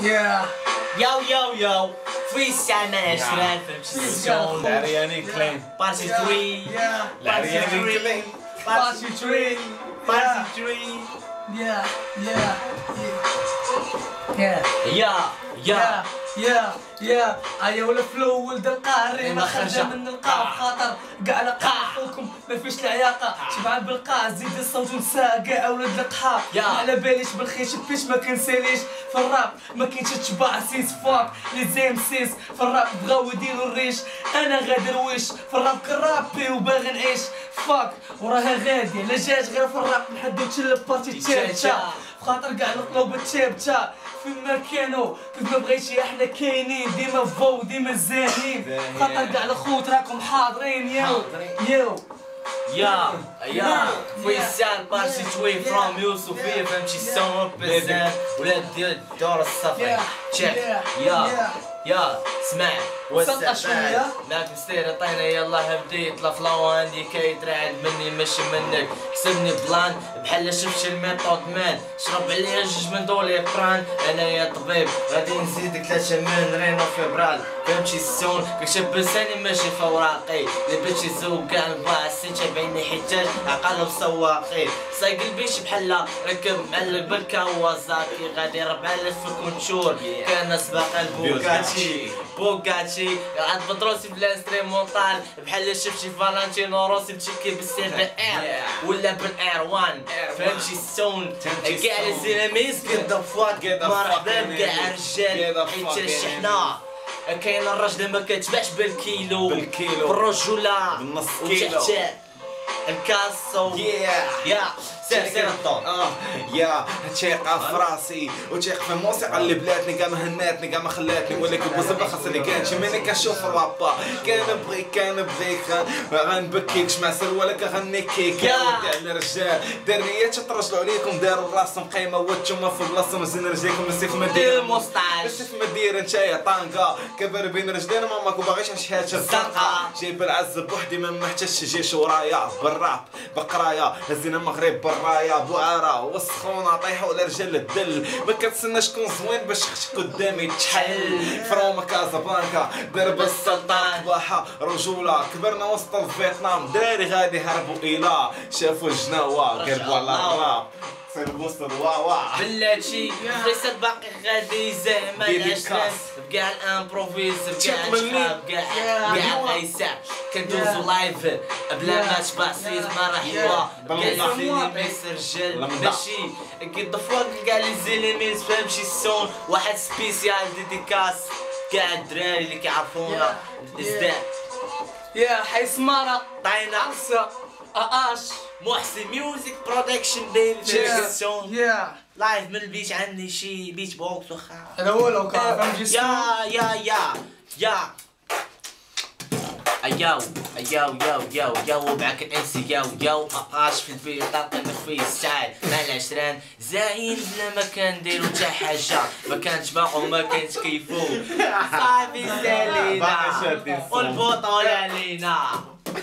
يو فريستايل مان شباب فهمتي العرياني كلين بارتي 3 العرياني كلين بارتي 3 بارتي 3 يا ايا ولا فلو ولد القهري ما خرجه من القاع خاطر كاع لقاع خوكم ما فيش العياقه شبعان بالقاع زيد الصوت ونسى كاع ولد القحا ما على باليش بالخيش فيش ما كنساليش في الراب ما كاينش تشبع سيس فاك لي زيم سيس في الراب بغاو يديروا الريش انا غادر ويش في الراب كرابي وباغي نعيش فاك وراها غادي لا جات غير في الراب محدوش البارتي تشابتا خاطر كاع القلوب تشابتا فين كانوا كيف ما بغيتي احنا كاينين ديما فو ديما زاهين خاطر كاع الخوت راكم حاضرين يو يا فريستايل بارتي 2 فروم يوسفية فهمتي ستون بزاف ولاد ديال الدور الصفي تشيك يا اسمع شوية معك مستير عطينا يلا بديت لافلاو عندي كيترعد مني ماشي منك حسبني بلان بحال شفتش الميثود مان شرب عليا جوج من دولي بران انا يا طبيب غادي نزيدك 3 من رينو فيبرال فهمتي السون كنكتب بلساني ماشي في اوراقي اللي بغيتي تزوق كاع الباع السيتي بعيني حيتاج عقل وسواقي سايق البيش بحال ركب معلق بالكوازاكي غادي 4000 في الكونتور كان سباق بوغاتشي عاد بطروسي بالانستريمونطال بحال شفتي فالنتينو روسي متشكي بالسي بي ار ولا بالاير 1 فهمتي السون كاع الزلاميز قد فواك مرحبا بكاع الرجال حيت الشحنه كاين الرجل ما كتباعش بالكيلو بالرجوله بالنص كيلو الكاسو سير الطون يا تشيق في راسي وتشيق في الموسيقى اللي بلاتني كاع ما هناتني كاع ما خلاتني ولكن بوزبا خاصني كانش مني كنشوف الرابا كنبغيك غنبكيكش مع سروالك غنكيك يا ودي على الرجال دريات ترجلوا عليكم داروا راسهم قايمه وانتوما في بلاصتهم مزين رجليكم نسي في مدينه الموسطاج نسي في مدينه نتايا طانكا كبر بين رجلينا ماماك وباغيش شي حاجه زرقاء جايب العز بوحدي ما محتاجش جيش ورايا بالراب بقرايه هزينا المغرب برايا بوعره وسخونه طيحوا على رجال الدل ما كنتسنى شكون زوين باش يخشك قدامي تحل فروما كازابلانكا درب السلطان باحه رجوله كبرنا وسط الفيتنام دراري غادي هربوا الى شافوا الجناوه قلبوا على الراب سير واوا بلاتي فريستايل باقي غادي زعما العشرات بكاع الامبروفيز بكاع الشباب بكاع الغيساع كندوزو لايف بلا ما تباع سيز مرحبا كاين بيس رجال ماشي قد فوق كاع لي زيليميز فهمتي السون واحد سبيسيال ديديكاس كاع الدراري اللي كيعرفونا الازداء يا حي سمارة طاينة عرسة اش محسن ميوزك برودكشن ديال لايف من البيت عندي شي بيت بوكس وخا هذا هو لو كان فهمتي يا ياو معاك الانسي ياو اقاش في البيت طاقنا في ستايل مع العشران زاين بلا ما كنديرو حتى حاجه ما كانش باقو ما كانش كيفو صافي سالينا والبطولة علينا